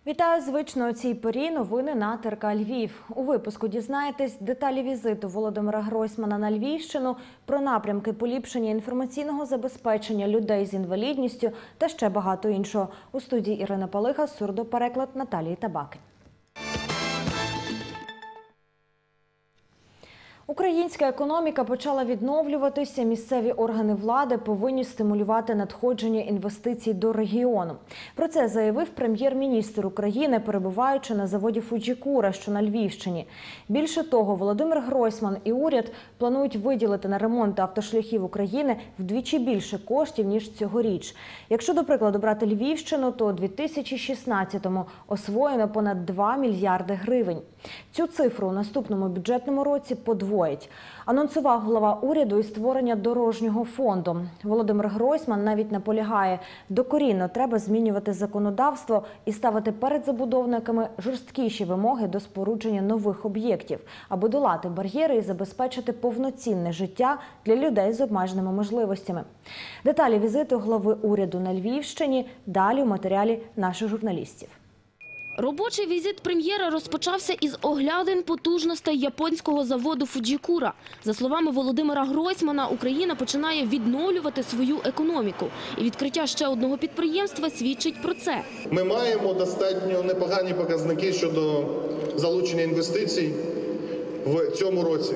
Вітаю! Звично у цій порі новини на ТРК Львів. У випуску дізнаєтесь деталі візиту Володимира Гройсмана на Львівщину, про напрямки поліпшення інформаційного забезпечення людей з інвалідністю та ще багато іншого. У студії Ірина Палига, сурдопереклад Наталії Табакин. Українська економіка почала відновлюватися. Місцеві органи влади повинні стимулювати надходження інвестицій до регіону. Про це заявив прем'єр-міністр України, перебуваючи на заводі «Фуджікура», що на Львівщині. Більше того, Володимир Гройсман і уряд планують виділити на ремонт автошляхів України вдвічі більше коштів, ніж цьогоріч. Якщо, до прикладу, брати Львівщину, то у 2016-му освоєно понад 2 мільярди гривень. Цю цифру у наступному бюджетному році подвоїть. Анонсував глава уряду і створення дорожнього фонду. Володимир Гройсман навіть наполягає, докорінно треба змінювати законодавство і ставити перед забудовниками жорсткіші вимоги до спорудження нових об'єктів, аби долати бар'єри і забезпечити повноцінне життя для людей з обмеженими можливостями. Деталі візиту глави уряду на Львівщині далі у матеріалі наших журналістів. Робочий візит прем'єра розпочався із оглядин потужностей японського заводу «Фуджікура». За словами Володимира Гройсмана, Україна починає відновлювати свою економіку. І відкриття ще одного підприємства свідчить про це. Ми маємо достатньо непогані показники щодо залучення інвестицій в цьому році.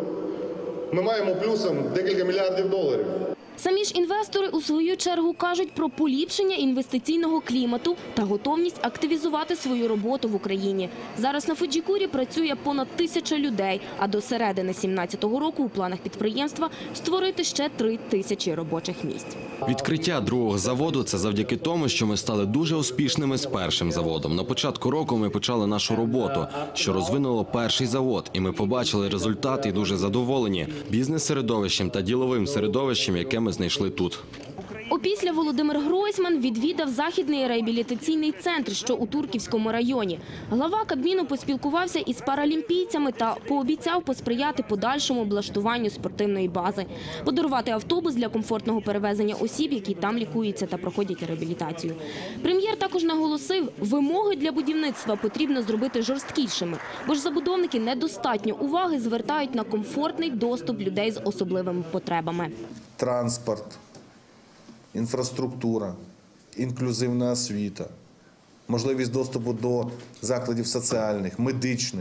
Ми маємо плюсом декілька мільярдів доларів. Самі ж інвестори у свою чергу кажуть про поліпшення інвестиційного клімату та готовність активізувати свою роботу в Україні. Зараз на «Фуджікурі» працює понад 1000 людей, а до середини 2017 року у планах підприємства створити ще 3000 робочих місць. Відкриття другого заводу – це завдяки тому, що ми стали дуже успішними з першим заводом. На початку року ми почали нашу роботу, що розвинуло перший завод, і ми побачили результат і дуже задоволені бізнес-середовищем та діловим середовищем, яке ми знайшли тут. Опісля Володимир Гройсман відвідав Західний реабілітаційний центр, що у Турківському районі. Глава Кабміну поспілкувався із паралімпійцями та пообіцяв посприяти подальшому облаштуванню спортивної бази, подарувати автобус для комфортного перевезення осіб, які там лікуються та проходять реабілітацію. Прем'єр також наголосив, вимоги для будівництва потрібно зробити жорсткішими, бо ж забудовники недостатньо уваги звертають на комфортний доступ людей з особливими потребами. Транспорт, інфраструктура, інклюзивна освіта, можливість доступу до закладів соціальних, медичних,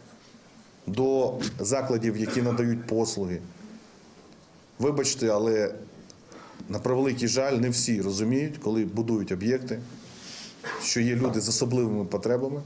до закладів, які надають послуги. Вибачте, але, на превеликий жаль, не всі розуміють, коли будують об'єкти, що є люди з особливими потребами,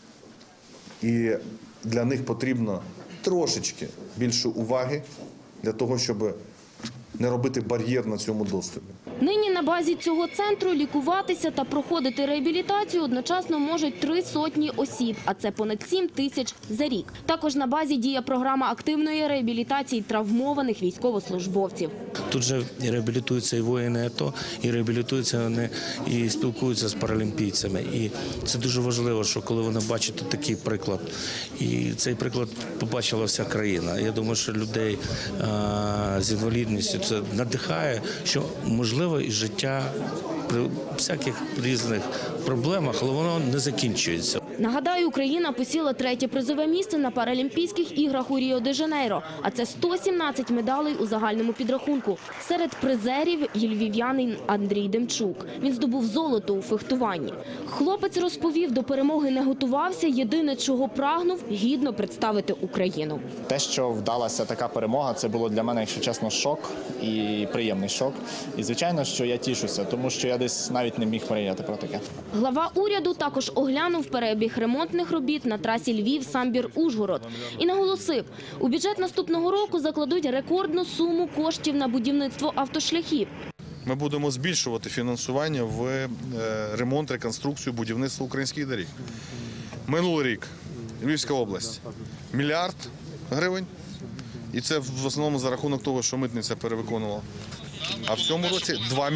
і для них потрібно трошечки більше уваги для того, щоб не робити бар'єр на цьому доступі. Нині на базі цього центру лікуватися та проходити реабілітацію одночасно можуть 300 осіб, а це понад 7000 за рік. Також на базі діє програма активної реабілітації травмованих військовослужбовців. Тут же реабілітуються і воїни АТО, і реабілітуються вони, і спілкуються з паралімпійцями. І це дуже важливо, що коли вони бачать такий приклад, і цей приклад побачила вся країна. Я думаю, що людей з інвалідністю це надихає, що можливо і життя при всяких різних проблемах, але воно не закінчується. Нагадаю, Україна посіла 3-є призове місце на Паралімпійських іграх у Ріо-де-Жанейро, а це 117 медалей у загальному підрахунку. Серед призерів є львів'янин Андрій Демчук. Він здобув золото у фехтуванні. Хлопець розповів, до перемоги не готувався, єдине, чого прагнув – гідно представити Україну. Те, що вдалася така перемога, це було для мене, якщо чесно, шок і приємний шок. І, звичайно, що я тішуся, тому що я десь навіть не міг мріяти про таке. Глава уряду також оглянув перебіг ремонтних робіт на трасі Львів-Самбір-Ужгород і наголосив, у бюджет наступного року закладуть рекордну суму коштів на будівництво автошляхів. Ми будемо збільшувати фінансування в ремонт, реконструкцію, будівництво українських доріг. Минулий рік Львівська область – 1 мільярд гривень, і це в основному за рахунок того, що митниця перевиконувала. А в цьому році 2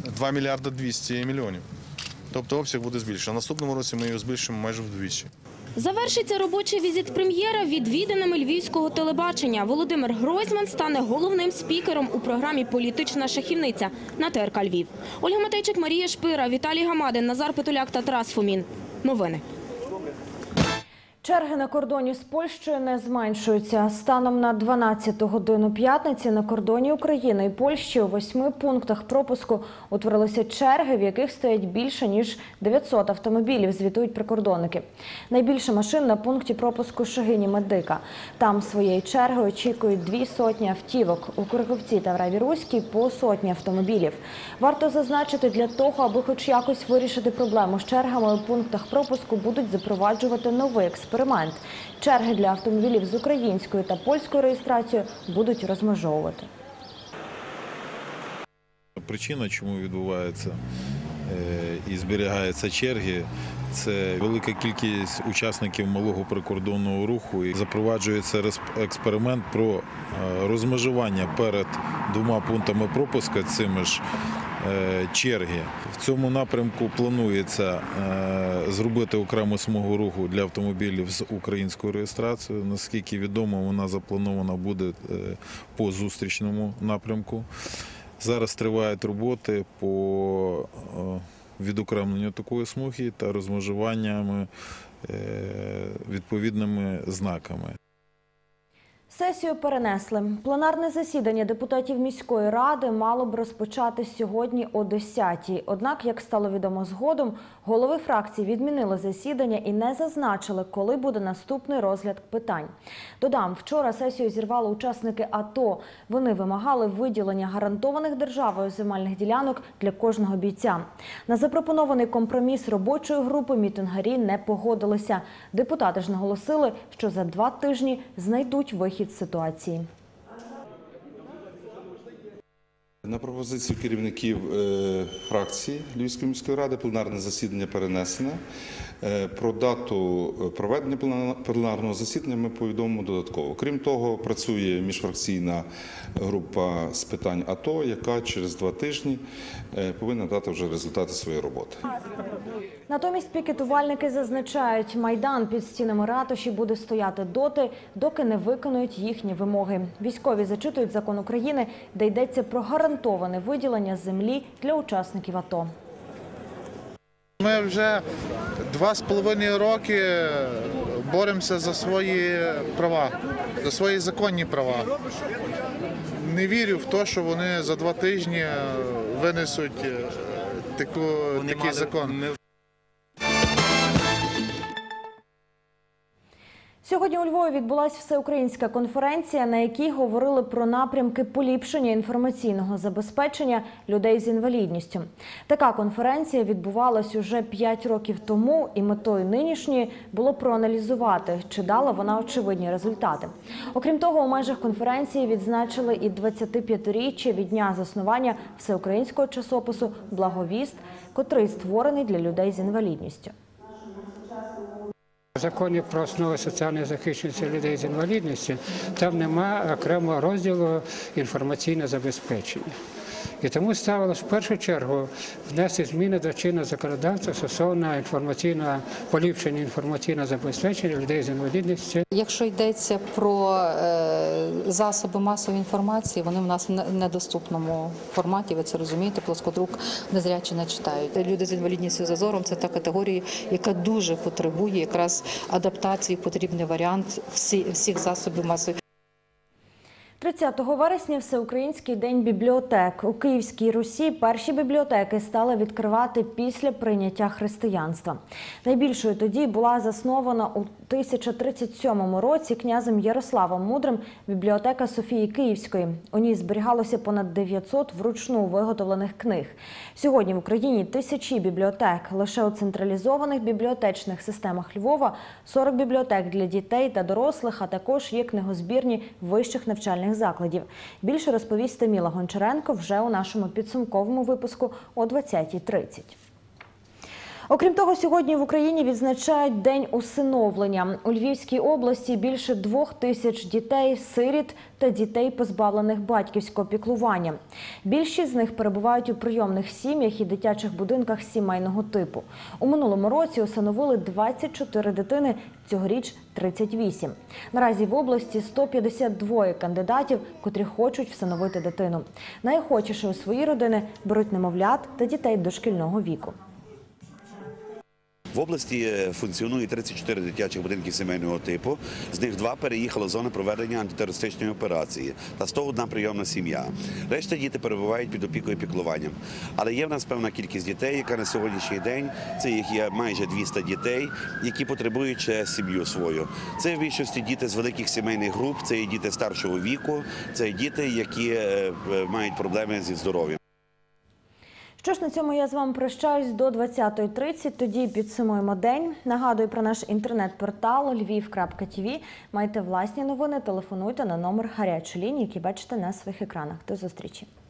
мільярда 200 мільйонів. Тобто обсяг буде збільшений. А наступному році ми його збільшимо майже вдвічі. Завершиться робочий візит прем'єра відвіданими львівського телебачення. Володимир Гройсман стане головним спікером у програмі «Політична шахівниця» на ТРК Львів. Ольга Матейчик, Марія Шпира, Віталій Гамадин, Назар Петуляк та Тарас Фомін. Новини. Черги на кордоні з Польщею не зменшуються. Станом на 12 годину п'ятниці на кордоні України і Польщі у 8 пунктах пропуску утворилися черги, в яких стоять більше, ніж 900 автомобілів, звітують прикордонники. Найбільше машин на пункті пропуску Шегині-Медика. Там своєї черги очікують 200 автівок. У Куриковці та Враві-Руській по 100 автомобілів. Варто зазначити, для того, аби хоч якось вирішити проблему з чергами у пунктах пропуску, будуть запроваджувати новий експеримент. Черги для автомобілів з українською та польською реєстрацією будуть розмежовувати. Причина, чому відбуваються і зберігаються черги, це велика кількість учасників малого прикордонного руху. І запроваджується експеримент про розмежування перед двома пунктами пропуску цими ж черги. В цьому напрямку планується зробити окрему смугу руху для автомобілів з українською реєстрацією. Наскільки відомо, вона запланована буде по зустрічному напрямку. Зараз тривають роботи по відокремленню такої смуги та розмежуваннями відповідними знаками. Сесію перенесли. Пленарне засідання депутатів міської ради мало б розпочатись сьогодні о 10-й. Однак, як стало відомо згодом, голови фракцій відмінили засідання і не зазначили, коли буде наступний розгляд питань. Додам, вчора сесію зірвали учасники АТО. Вони вимагали виділення гарантованих державою земельних ділянок для кожного бійця. На запропонований компроміс робочої групи мітингарі не погодилися. Депутати ж наголосили, що за 2 тижні знайдуть вихід з ситуації. На пропозицію керівників фракції Львівської міської ради пленарне засідання перенесене. Про дату проведення пленарного засідання ми повідомимо додатково. Крім того, працює міжфракційна група з питань АТО, яка через 2 тижні повинна дати вже результати своєї роботи. Натомість пікетувальники зазначають, Майдан під стінами ратуші буде стояти доти, доки не виконують їхні вимоги. Військові зачитують закон України, де йдеться про гарантоване виділення землі для учасників АТО. Ми вже 2,5 роки боремося за свої права, за свої законні права. Не вірю в те, що вони за 2 тижні винесуть такий закон. Сьогодні у Львові відбулася всеукраїнська конференція, на якій говорили про напрямки поліпшення інформаційного забезпечення людей з інвалідністю. Така конференція відбувалась уже 5 років тому, і метою нинішньої було проаналізувати, чи дала вона очевидні результати. Окрім того, у межах конференції відзначили і 25-річчя від дня заснування всеукраїнського часопису «Благовіст», котрий створений для людей з інвалідністю. В законі про основи соціальної захищеності людей з інвалідністю там немає окремого розділу інформаційне забезпечення. І тому ставилось в першу чергу внести зміни до чинного законодавства стосовно поліпшення інформаційного забезпечення людей з інвалідністю. Якщо йдеться про засоби масової інформації, вони в нас в недоступному форматі, ви це розумієте, плоскодрук незрячі не читають. Люди з інвалідністю за зором – це та категорія, яка дуже потребує якраз адаптації, потрібний варіант всіх засобів масової. 30 вересня – Всеукраїнський день бібліотек. У Київській Русі перші бібліотеки стали відкривати після прийняття християнства. Найбільшою тоді була заснована у 1037 році князем Ярославом Мудрим бібліотека Софії Київської. У ній зберігалося понад 900 вручну виготовлених книг. Сьогодні в Україні тисячі бібліотек. Лише у централізованих бібліотечних системах Львова 40 бібліотек для дітей та дорослих, а також є книгозбірні вищих навчальних закладів. Більше розповість Таміла Гончаренко вже у нашому підсумковому випуску о 20:30. Окрім того, сьогодні в Україні відзначають День усиновлення. У Львівській області більше 2000 дітей, сиріт та дітей, позбавлених батьківського піклування. Більшість з них перебувають у прийомних сім'ях і дитячих будинках сімейного типу. У минулому році усиновили 24 дитини, цьогоріч – 38. Наразі в області 152 кандидатів, котрі хочуть всиновити дитину. Найохочіше у свої родини беруть немовлят та дітей дошкільного віку. В області функціонує 34 дитячих будинки сімейного типу, з них 2 переїхали в зону проведення антитерористичної операції та 101 прийомна сім'я. Решта діти перебувають під опікою і піклуванням. Але є в нас певна кількість дітей, яка на сьогоднішній день, це їх є майже 200 дітей, які потребують ще сім'ю свою. Це в більшості діти з великих сімейних груп, це і діти старшого віку, це і діти, які мають проблеми зі здоров'ям. Що ж, на цьому я з вами прощаюсь до 20:30, тоді підсумуємо день. Нагадую про наш інтернет-портал lviv.tv. Маєте власні новини, телефонуйте на номер гарячої лінії, який бачите на своїх екранах. До зустрічі.